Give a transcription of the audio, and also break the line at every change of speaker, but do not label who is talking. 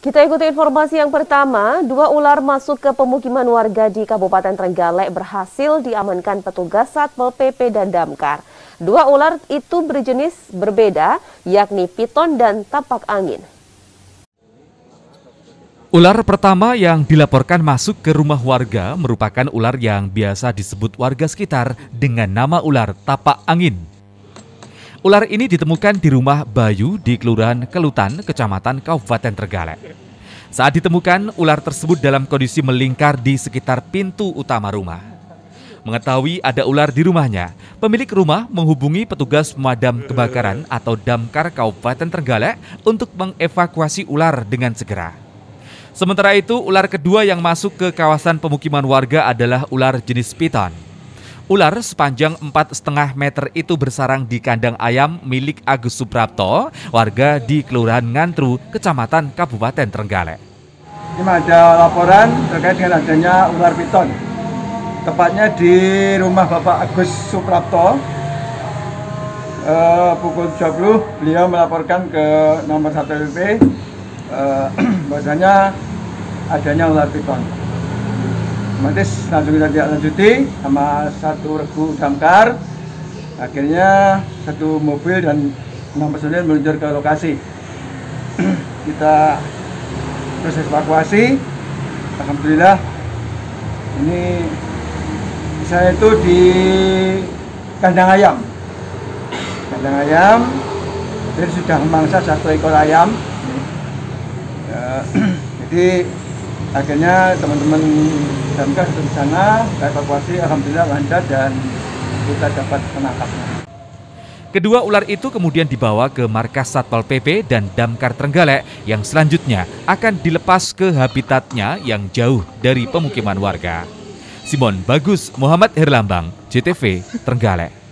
Kita ikuti informasi yang pertama, dua ular masuk ke pemukiman warga di Kabupaten Trenggalek berhasil diamankan petugas Satpol PP dan Damkar. Dua ular itu berjenis berbeda, yakni piton dan tapak angin.
Ular pertama yang dilaporkan masuk ke rumah warga merupakan ular yang biasa disebut warga sekitar dengan nama ular tapak angin. Ular ini ditemukan di rumah Bayu di Kelurahan Kelutan, Kecamatan Kabupaten Trenggalek. Saat ditemukan, ular tersebut dalam kondisi melingkar di sekitar pintu utama rumah. Mengetahui ada ular di rumahnya, pemilik rumah menghubungi petugas pemadam kebakaran atau Damkar Kabupaten Trenggalek untuk mengevakuasi ular dengan segera. Sementara itu, ular kedua yang masuk ke kawasan pemukiman warga adalah ular jenis piton. Ular sepanjang 4,5 meter itu bersarang di kandang ayam milik Agus Suprapto, warga di Kelurahan Ngantru, Kecamatan Kabupaten Trenggalek.
Ini ada laporan terkait dengan adanya ular piton. Tepatnya di rumah Bapak Agus Suprapto. Pukul 20 beliau melaporkan ke nomor 1 PP bahwasanya adanya ular piton. Otomatis langsung kita lanjuti sama satu regu damkar. Akhirnya satu mobil dan 6 personil meluncur ke lokasi. Kita proses evakuasi. Alhamdulillah ini saya itu di kandang ayam. Kandang ayam, jadi sudah memangsa satu ekor ayam. Jadi akhirnya teman-teman damkar di sana evakuasi, alhamdulillah lancar dan kita dapat menangkapnya.
Kedua ular itu kemudian dibawa ke markas Satpol PP dan Damkar Trenggalek yang selanjutnya akan dilepas ke habitatnya yang jauh dari pemukiman warga. Simon Bagus, Muhammad Herlambang, JTV, Trenggalek.